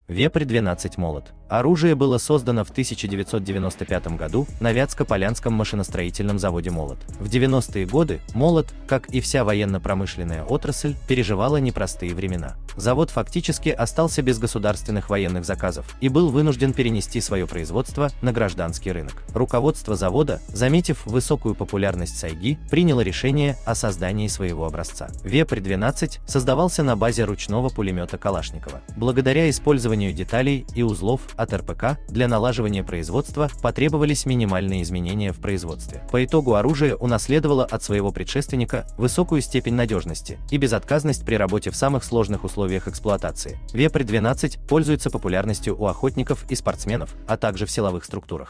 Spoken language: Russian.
Вепрь-12 «Молот». Оружие было создано в 1995 году на Вятско-Полянском машиностроительном заводе «Молот». В 90-е годы «Молот», как и вся военно-промышленная отрасль, переживала непростые времена. Завод фактически остался без государственных военных заказов и был вынужден перенести свое производство на гражданский рынок. Руководство завода, заметив высокую популярность сайги, приняло решение о создании своего образца. Вепрь-12 создавался на базе ручного пулемета Калашникова. Благодаря использованию деталей и узлов от РПК для налаживания производства потребовались минимальные изменения в производстве. По итогу оружие унаследовало от своего предшественника высокую степень надежности и безотказность при работе в самых сложных условиях эксплуатации. Вепрь-12 пользуется популярностью у охотников и спортсменов, а также в силовых структурах.